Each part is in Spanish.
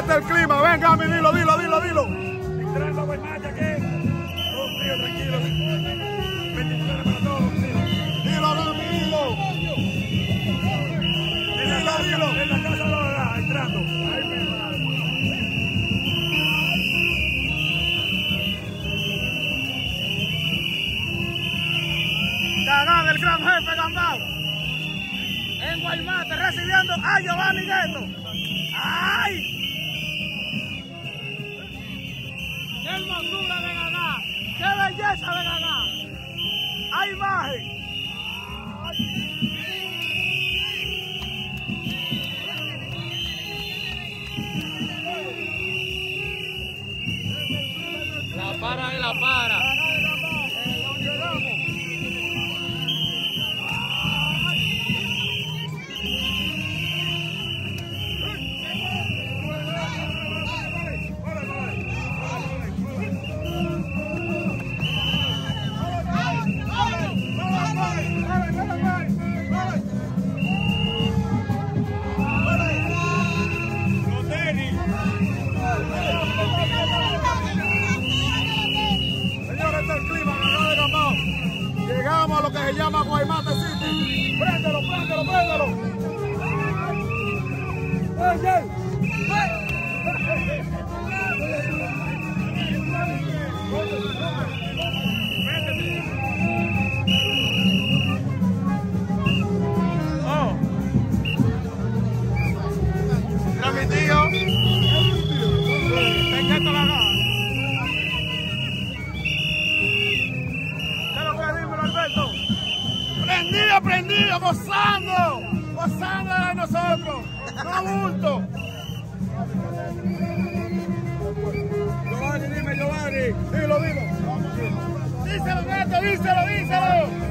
está el clima. Venga, mi, dilo. Entrando a Guaymate aquí. Todo frío, tranquilo. Bendiciones para todos los tíos. Dilo. En la casa de la verdad, entrando. Gagán, el gran jefe Gambao. En Guaymate, recibiendo a Giovanni Gueto. ¡Ay! ¡Qué hermosura de Gagán! ¡Qué belleza de Gagán! ¡Hay imagen! La para. Llegamos a lo que se llama Guaymate City. Préndelo. Mira mi tío. Perfecto la gana. ¿Qué es lo que dimos, Alberto? Prendido, gozando de nosotros, no bulto. Giovanni, dilo. Díselo, Neto, díselo.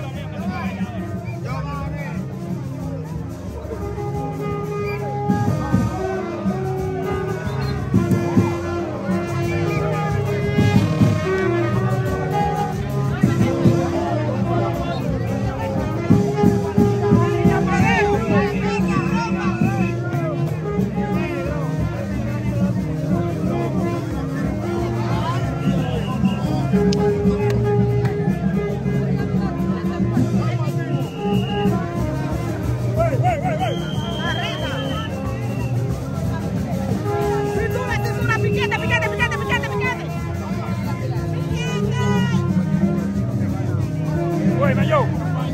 Bueno, yo.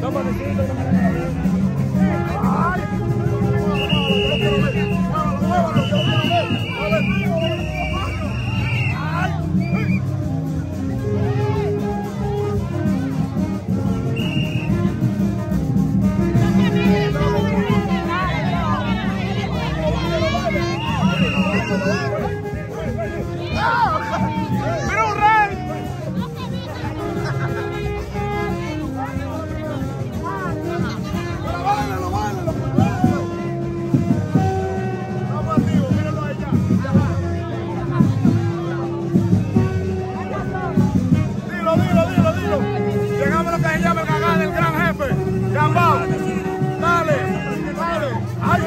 Llegamos a lo que se llama el Gagán, el gran jefe. Gambao, dale. ¡Ay!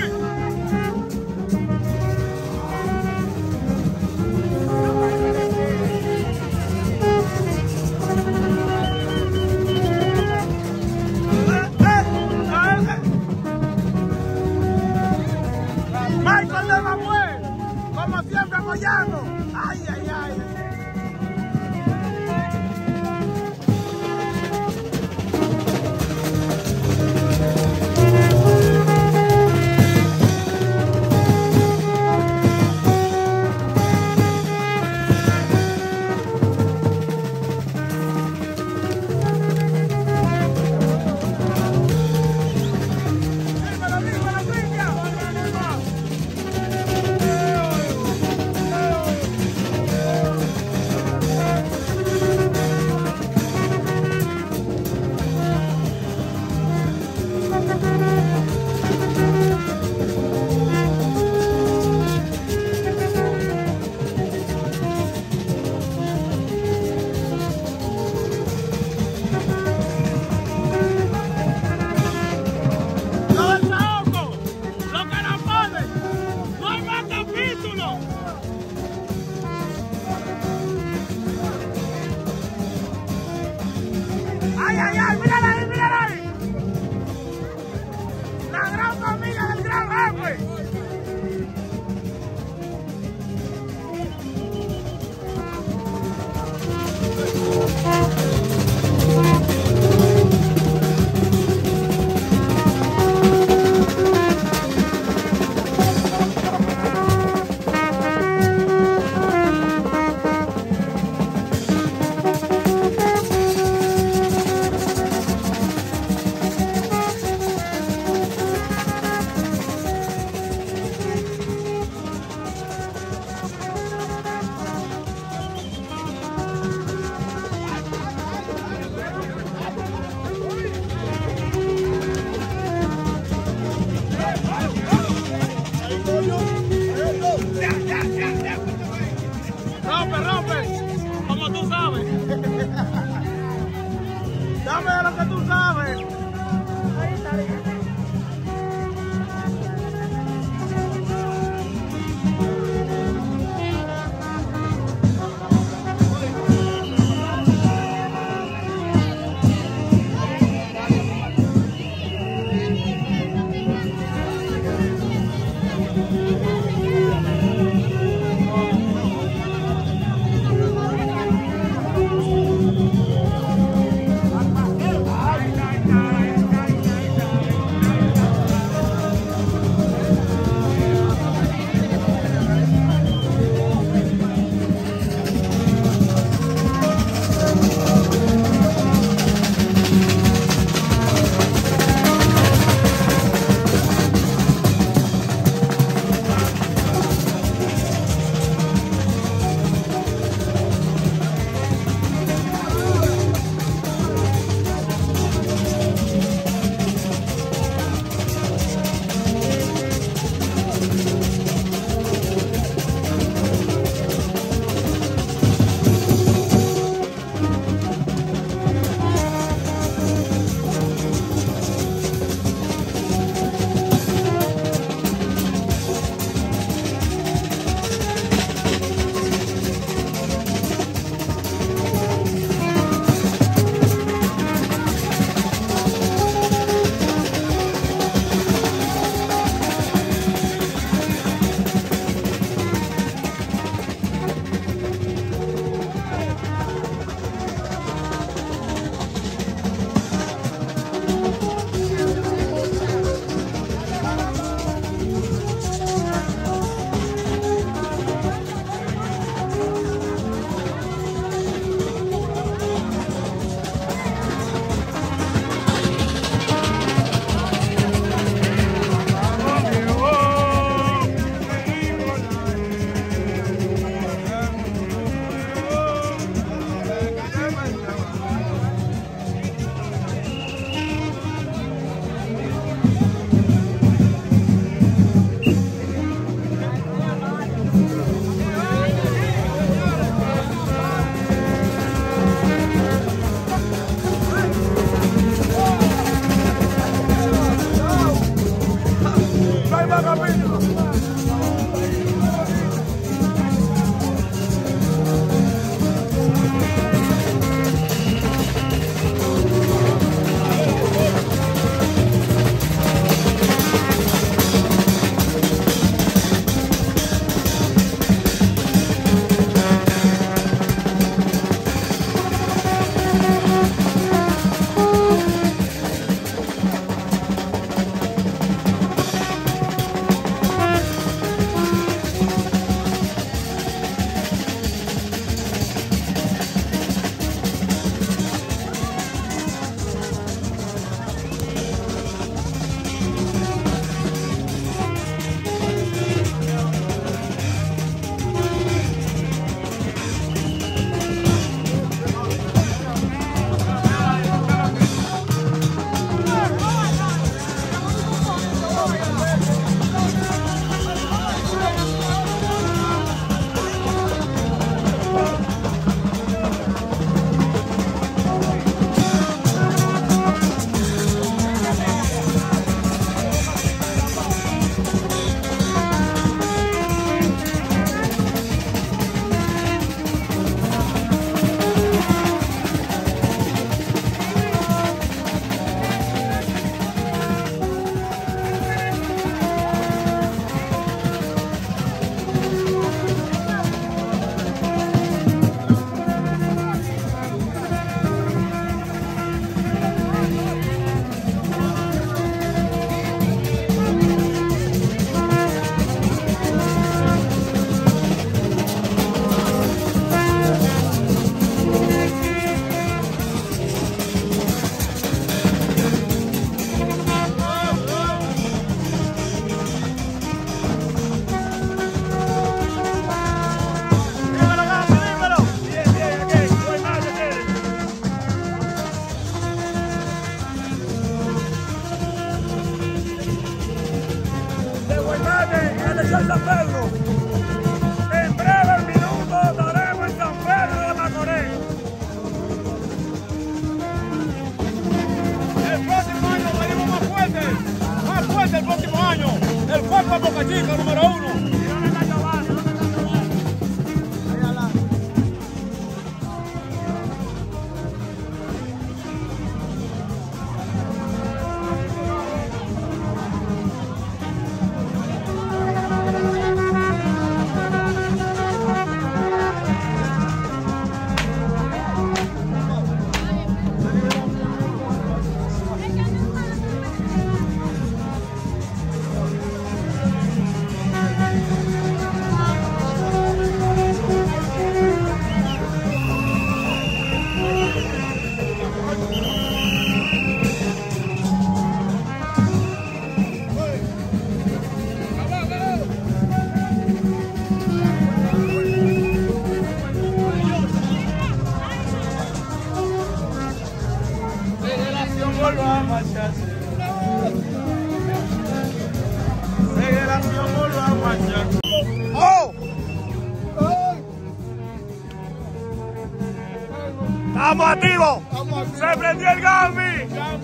Michael de Manuel, como siempre apoyando. ¡Ay! la familia del gran jefe. Como tú sabes. Dame lo que tú sabes. Macorís en San Pedro. En breves minutos estaremos en San Pedro de Macorís. El próximo año venimos más fuerte el próximo año. El cuerpo de Boca Chica, número 1. ¡Estamos activos! ¡Se prendió el Gambi!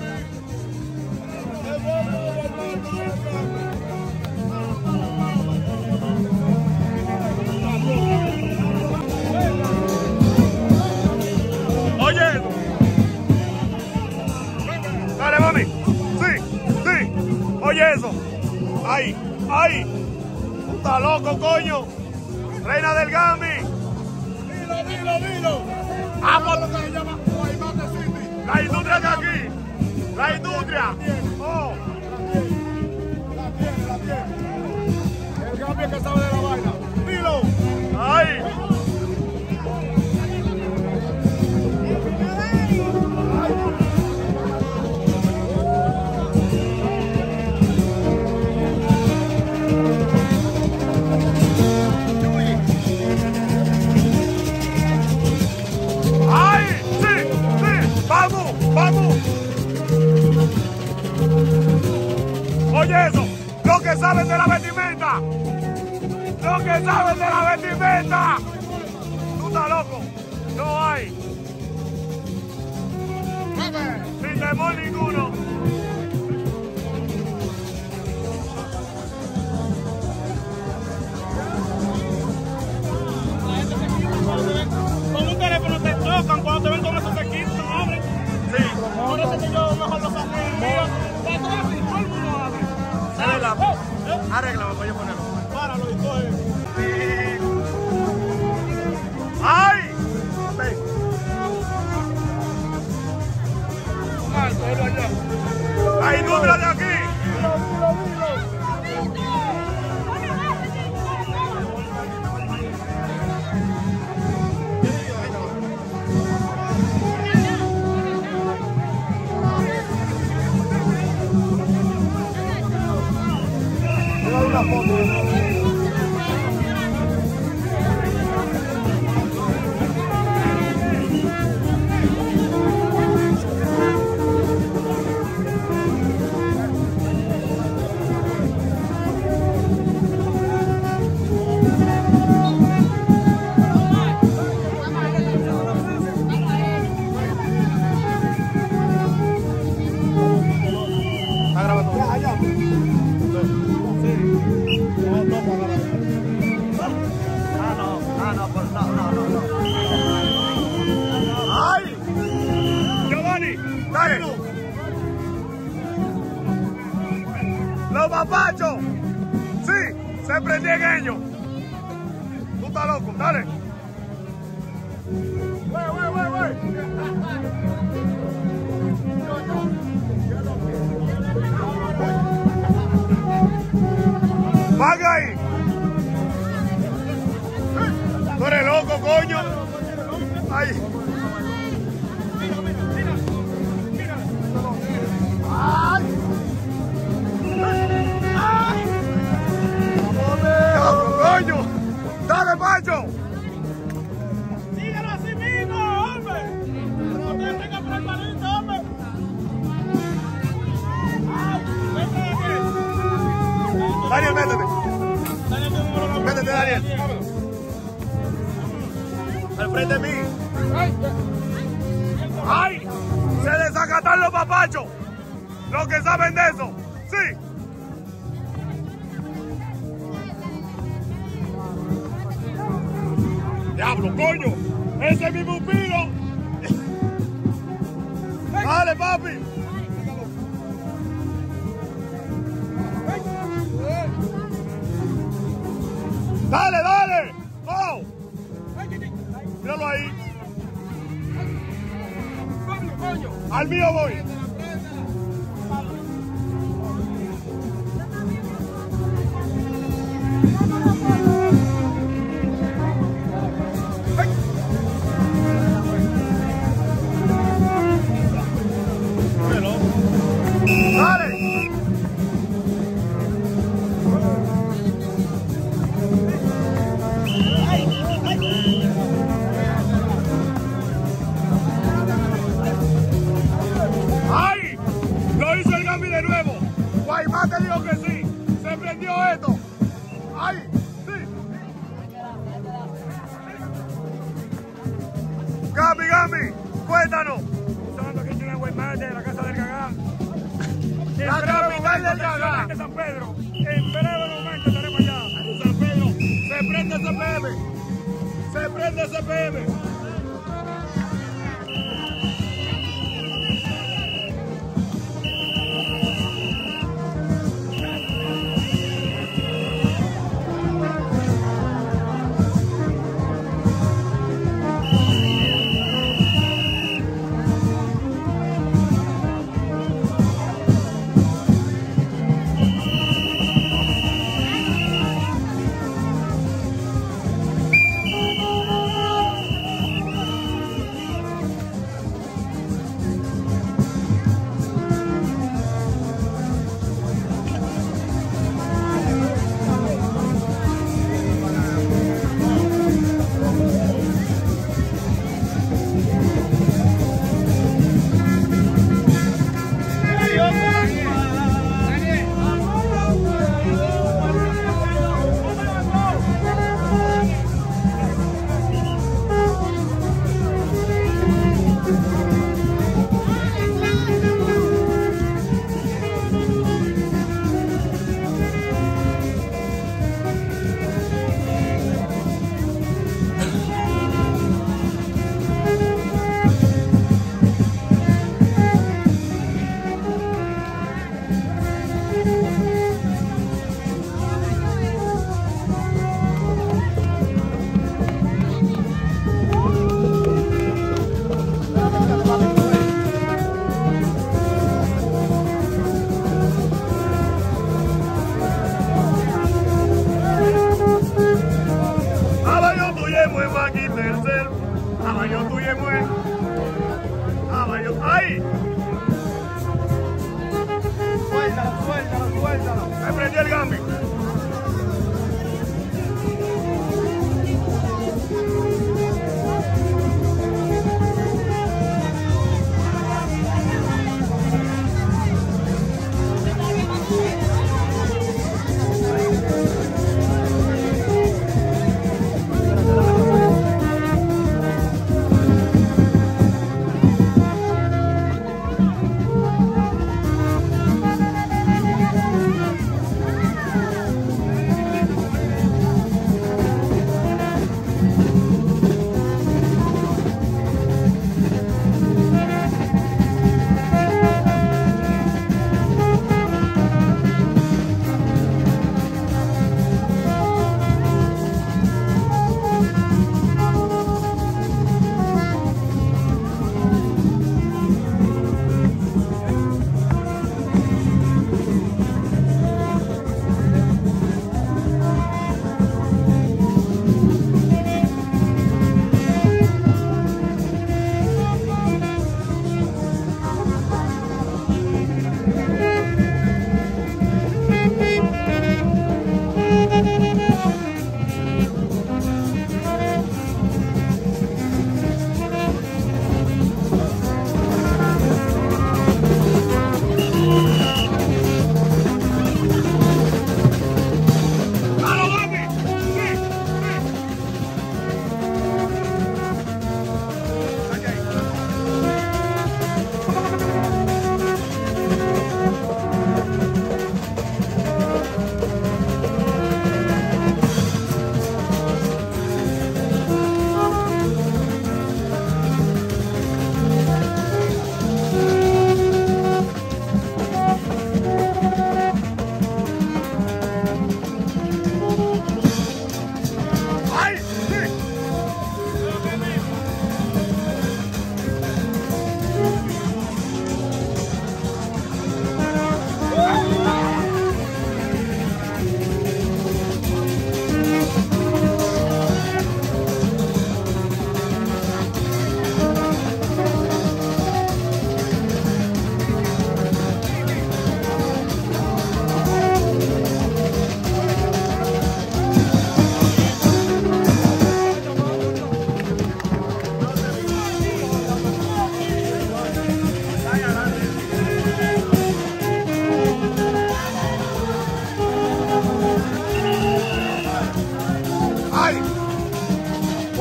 Oye, dale, mami. Sí. Oye eso. Ahí. Tú estás loco, coño. Reina del Gambi. Dilo. Vamos. Lo que se llama Guaymate City. La industria de aquí. La industria. Oh. La tiene. El Gambi que sabe de la vaina. Dilo. Ahí. ¡Vamos! Oye eso, lo que saben de la vestimenta. Tú estás loco, no hay. Sin temor ninguno. Con un teléfono te tocan cuando te ven con esos equipos, no abren. Sí. Por eso que yo mejor los saqué. Todo el mundo abre. Arréglame, voy a ponerlo. Páralo y coge. ¡Ay! La industria de aquí. Una foto. ¿Está grabando? Ya. ¡Ay! Giovanni, dale. Los papachos. Sí, se prendió en ellos. Tú estás loco, dale. Güey. ¡Vaga ahí! ¡Tú eres loco, coño! ¡Ay! ¡Coño! ¡Dale, Pacho! ¡Síguelo así mismo, hombre! ¡No te tengas por el palito, hombre! ¡Ay! ¡Vete aquí! Daniel, métete. Daniel, frente de Daniel. Al frente de mí. ¡Ay! Se desacatan los papachos. Los que saben de eso. Sí. Diablo, coño. Ese es mi pupilo. Dale, papi. Dale, dale. Oh. Míralo ahí. Al mío voy. Dale. ¡Ay! Lo hizo el Gambi de nuevo. Guaymá te dijo que sí. Se prendió esto. ¡Ay! Sí. Gambi, cuéntanos. Estamos aquí en la Guaymá de la casa del Gagá. La capital del Gagá. De San Pedro. En breve momento estaremos allá. San Pedro. Se prende ese PM. Se prende ese PM.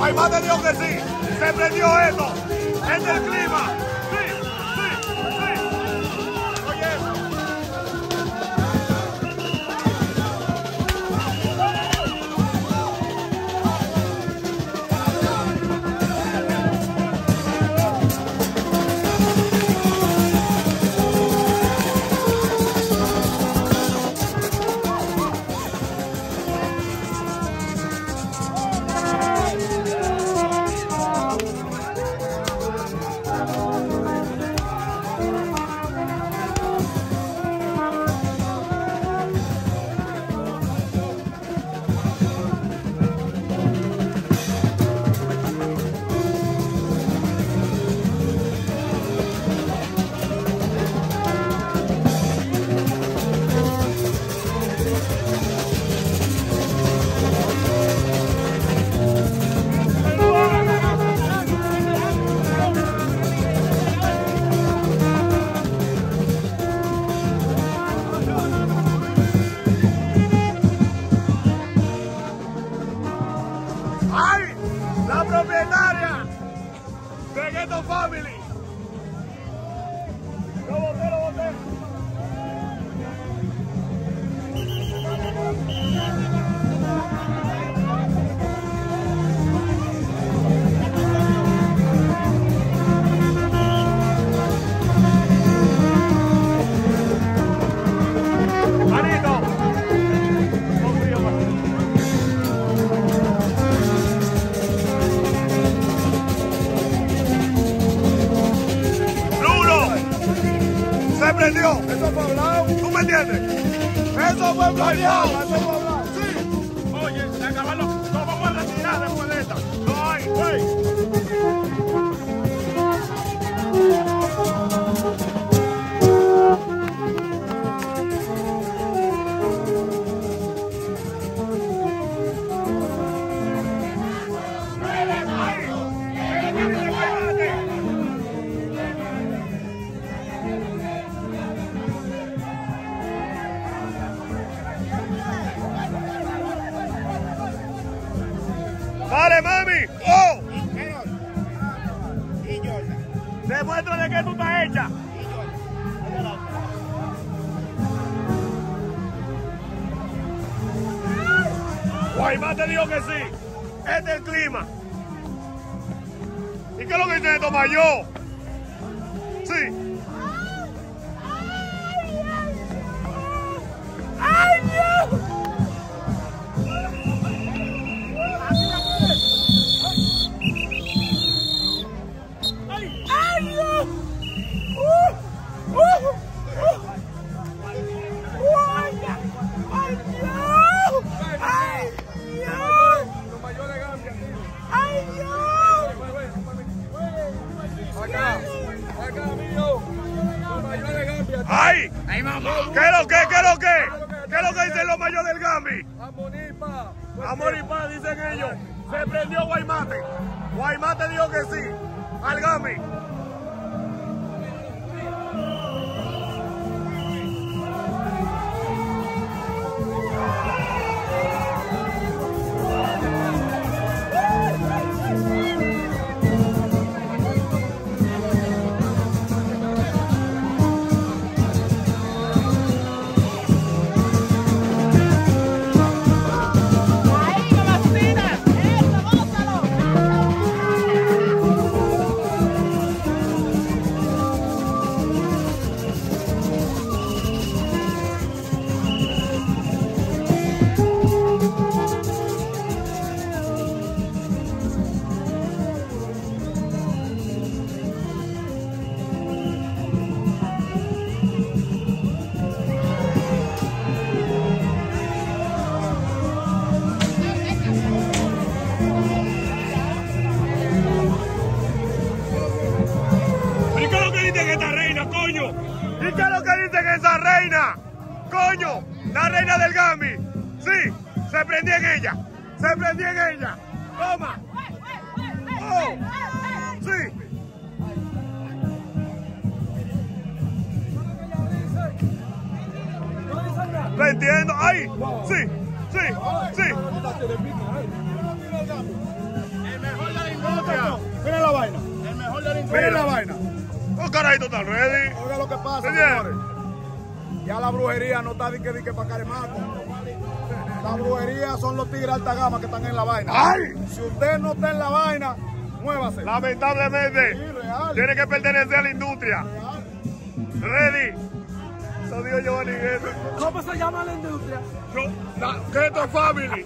Guaymate dijo que sí. Se prendió esto. Es el clima. Sí, sí, sí. Oye eso. ¡Ay! La propietaria de Ghetto Family. Lo boté, lo boté. Manito. Se prendió. Eso fue hablado. ¿Tú me entiendes? Eso fue planeado. Eso fue hablado. Sí. Oye, se acabaron. Nos vamos a retirar después de esta. No hay, güey. ¡Dale, mami! ¡Oh! Y Jordan. Demuéstrale que tú estás hecha. Guaymate dijo que sí. Este es el clima. ¿Y qué es lo que dice esto, Mayo? Sí. ¡Ay, Dios! ¡Ay! ¡Ay, mamá! ¿Qué es lo que? ¿Qué es lo que? ¿Qué es lo que dicen los mayores del Gambi? Amor y paz, dicen ellos. Se prendió Guaymate. Guaymate dijo que sí. Al Gambi. ¿Y qué es lo que dicen esa reina? Coño, la reina del Gambi. Sí, se prendió en ella. Se prendió en ella. Toma. Oh, sí. ¿Lo entiendo? Ahí. Sí, sí, sí. El mejor industria. Miren la vaina. El mejor de la Miren la vaina. Oh, carajito, está ready. Oiga lo que pasa, Señor. señores. Ya la brujería no está dique para caremato. La brujería son los tigres alta gama que están en la vaina. ¡Ay! Si usted no está en la vaina, muévase. Lamentablemente, Sí, real. tiene que pertenecer a la industria. Real. Ready. Eso dijo Giovanni Gueto. ¿Cómo se llama la industria? La Gueto Family.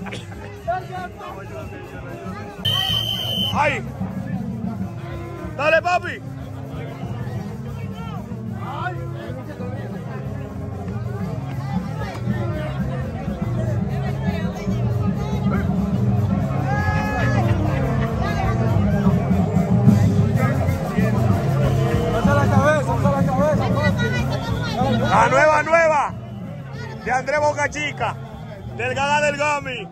¡Ay! ¡Dale, papi! Alza la cabeza, alza la cabeza. La nueva de Andrés Boca Chica, del Gaga del Gami.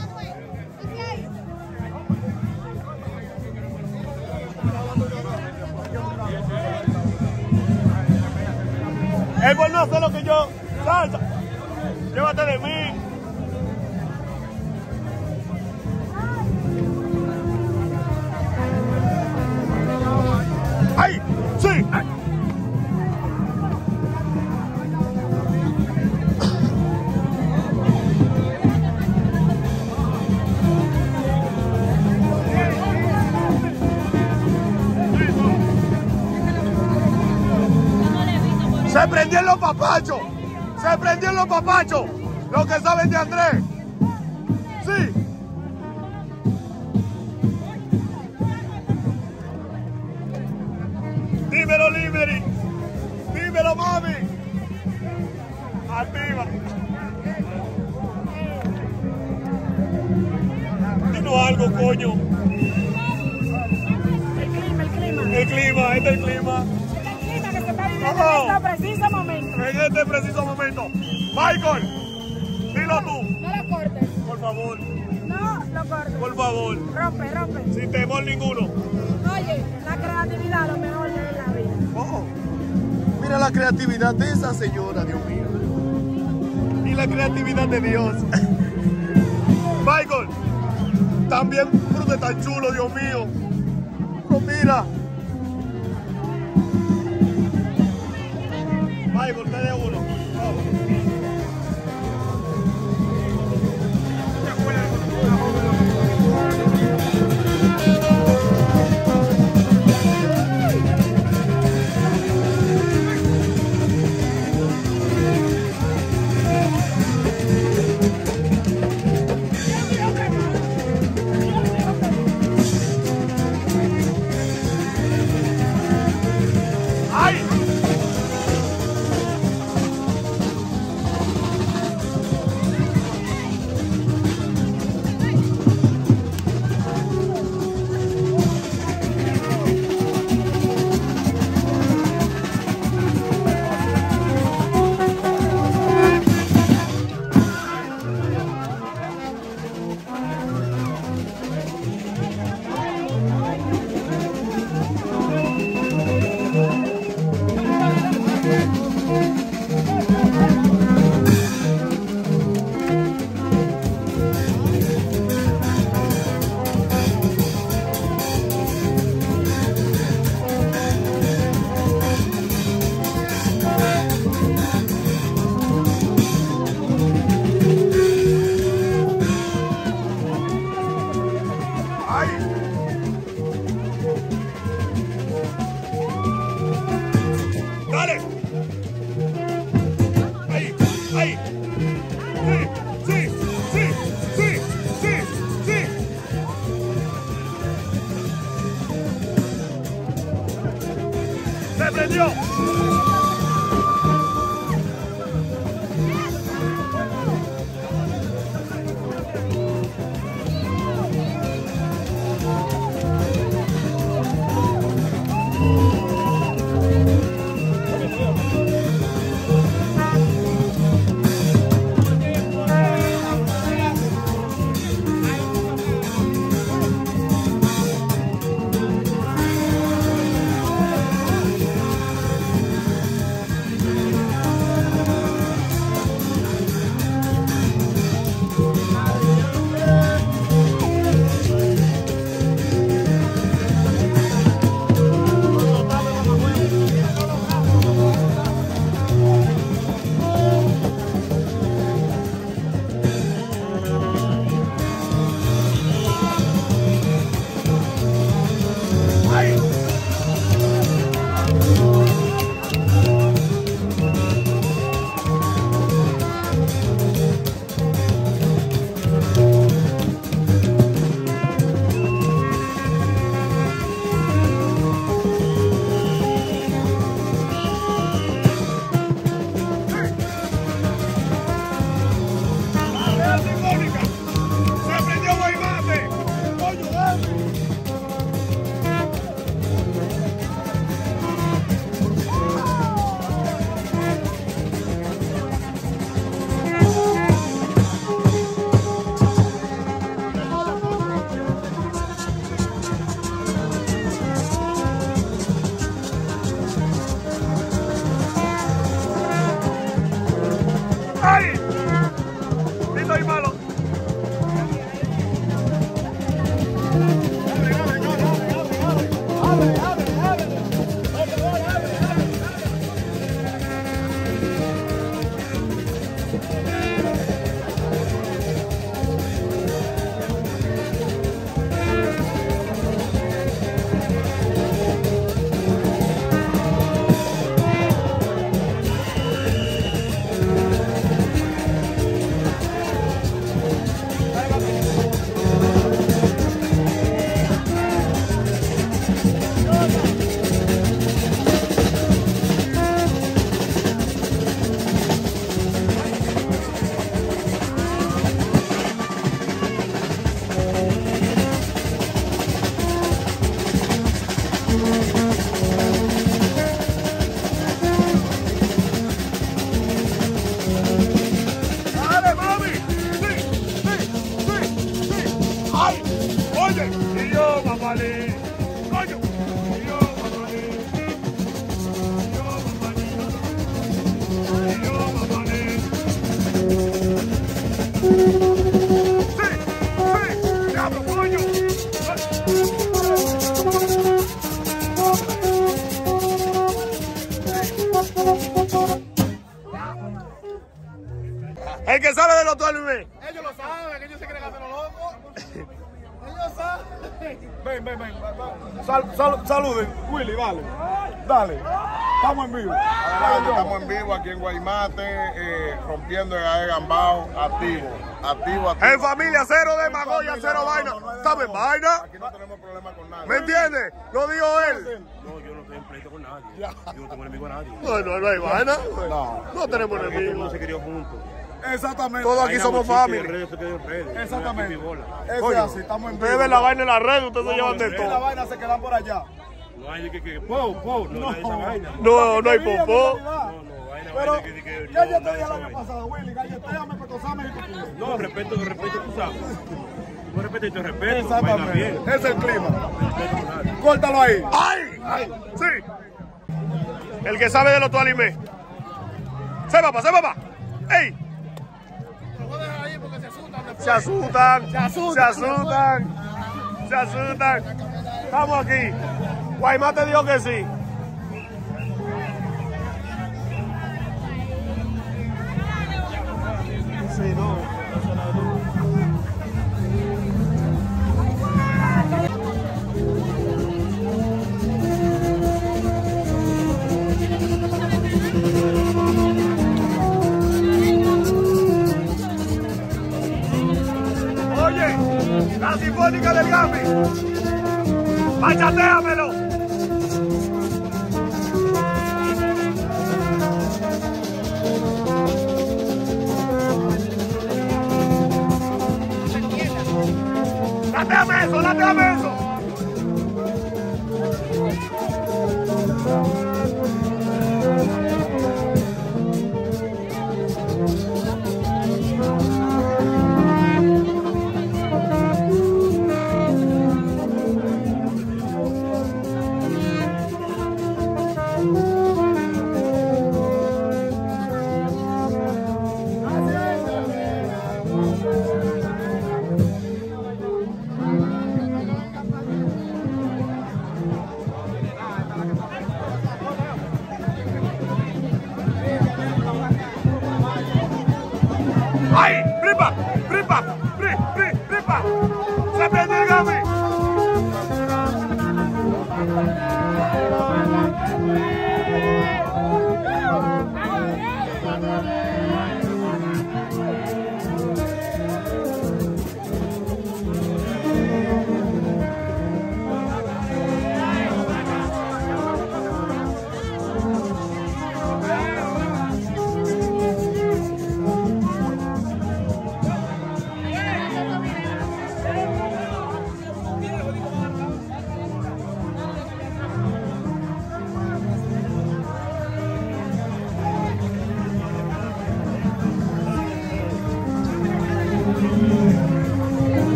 Él por no hacer lo que yo. Salsa. Llévate de mí. ¡Ay! ¡Sí! Se prendieron los papachos. Se prendieron los papachos. Los que saben de Andrés. Sí. Dímelo, Liberty. Dímelo, mami. Activa. Dinos algo, coño. El clima, este es el clima. Que se está viviendo en este preciso momento. En este preciso momento. Michael, dilo tú. No lo cortes. Por favor, No lo cortes. por favor. Rompe. Sin temor ninguno. Oye, la creatividad es lo mejor de la vida. Oh, mira la creatividad de esa señora, Dios mío. Y la creatividad de Dios. Michael, también fruta tan chulo, Dios mío. Pero mira. Michael, te de uno. ¡Ay! lo saben, que ellos se quieren hacer los locos. Ellos saben. Ven. Saluden, Willy, dale. Dale. Estamos en vivo. Adelante, estamos en vivo aquí en Guaymate, rompiendo el Gambao, activo. En familia, cero demagogia, cero vaina. ¿Estamos en vaina? Aquí no tenemos problema con nadie. ¿Me entiendes? Lo dijo él. No, yo no estoy en pleito con nadie. Yo no tengo enemigo a nadie. No hay vaina. No tenemos enemigos. No se querido juntos. Exactamente. Todos aquí somos familia. Exactamente. Eso es así, estamos en vivo. Ustedes ven la vaina en la red, ustedes se llevan de La todo. vaina se quedan por allá. No hay de que no hay esa vaina. No hay popó. Pero, ¿qué yo te dije el año pasado, Willy? Galletéame, pecosame y tú pides. No, respeto, tú sabes. Tú respeto y te respeto. Exactamente. Es el clima. Córtalo ahí. ¡Ay! Sí. El que sabe de los tualimés. ¡Se papá! ¡Ey! Se asustan. Estamos aquí. Guaymate dijo que sí. Sí, no. Oye, la Sinfónica del Gami. ¡Bachatéamelo! ¡Láteame eso! ¡Ay! ¡Fripa! ¡Se prendió el Gami!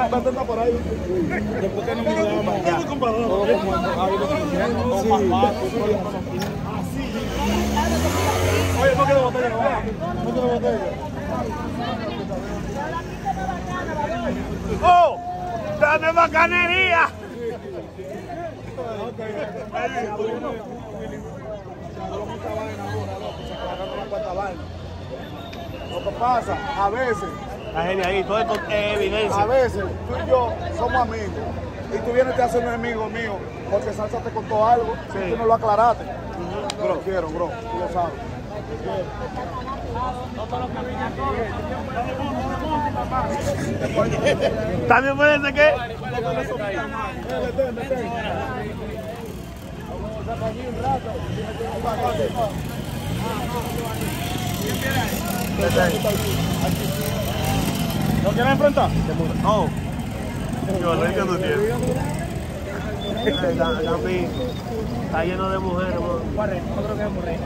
Gambetta está por ahí. ¿Por qué no me lo llaman ya? Oye, no quiero botella, no quiero botella. ¡Oh! ¡Dame bacanería! Lo que pasa, a veces, La genial, todo esto es evidencia. a veces, tú y yo somos amigos. Y tú vienes a ser un enemigo mío porque Salsa te contó algo y tú no lo aclaraste. Yo lo quiero, bro. Tú lo sabes. ¿También puede ser que? ¿Lo quieres enfrentar? No. Yo lo que tú tienes. Gambi está lleno de mujeres, bro. No creo que es morena.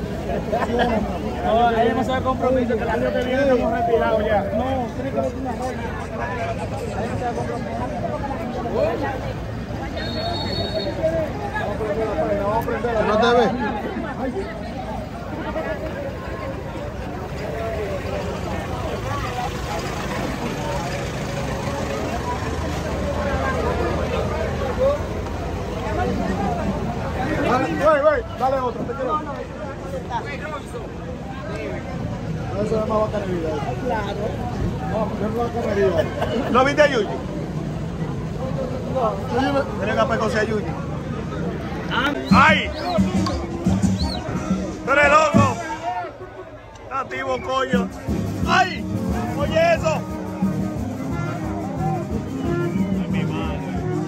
No, hay demasiado compromiso que el año que viene estamos retirados ya. No, tiene que ver una vaina. Hay demasiado compromiso. ¿No te ves? Dale otro, te quiero. Eso es más bacanería. Claro. No, es bacanería. ¿No viste a Yuji? Tienen que pecoce a Yuji. ¡Ay! ¡Tú eres loco! Nativo, coño. ¡Ay! ¡Oye eso! Mi madre.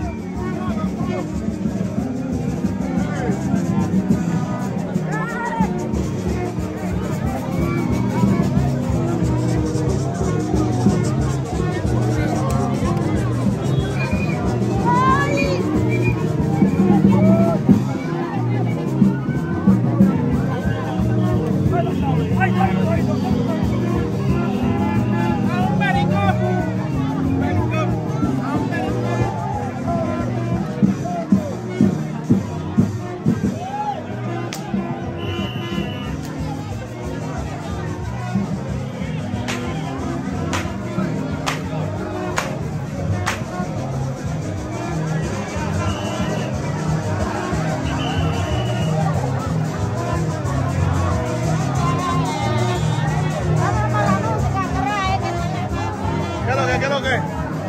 ¿Qué es lo que?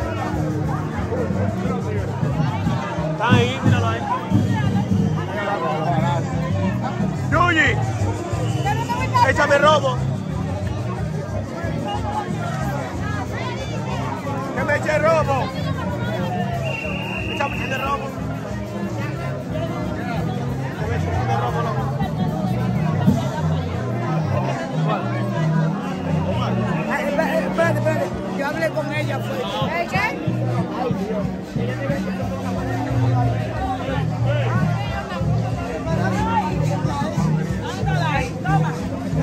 Están ahí, míralo ahí. Yuji, échame robo. Que me eche robo. Échame de robo. Que me eche de robo, loco. Espérate. Yo hablé con ella, fue. ¿Qué? Ay, Dios. Toma.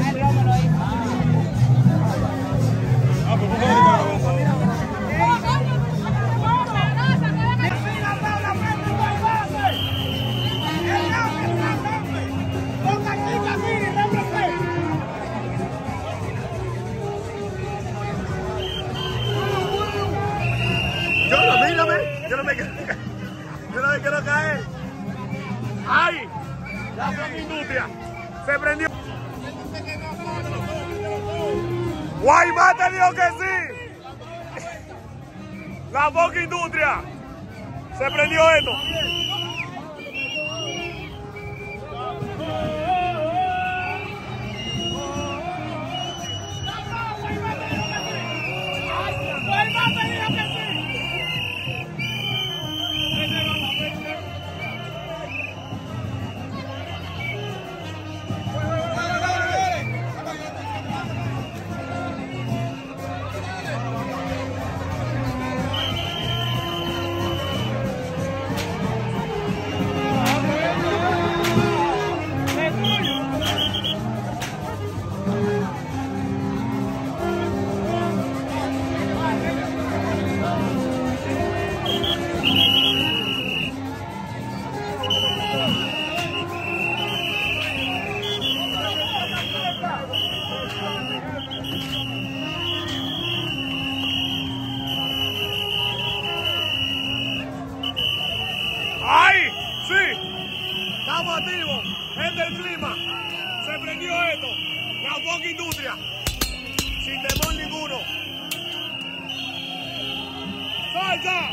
Yo no me quiero caer. ¡Ay! La Foca Industria se prendió. Guaymate dijo que sí. La Foca Industria se prendió esto. respeto. La fucking industria. Sin temor ninguno. ¡Salsa!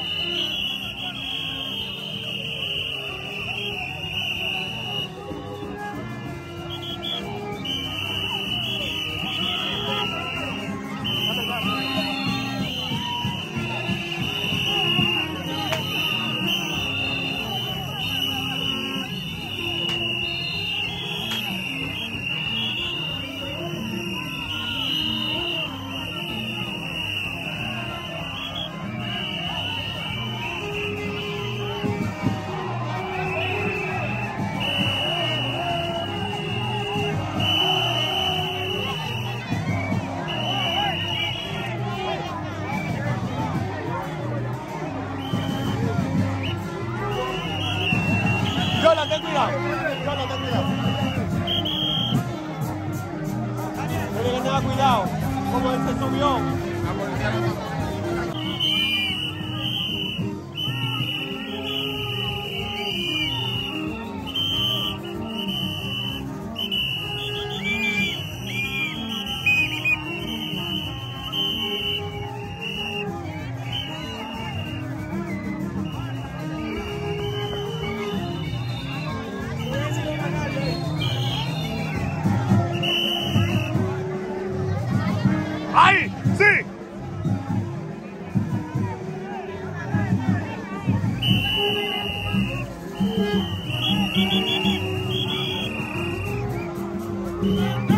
Yola, ten cuidado. Yola, ten cuidado. Tiene que tener cuidado. Como él se subió. ¡Ahí! ¡Sí! ¡Vamos!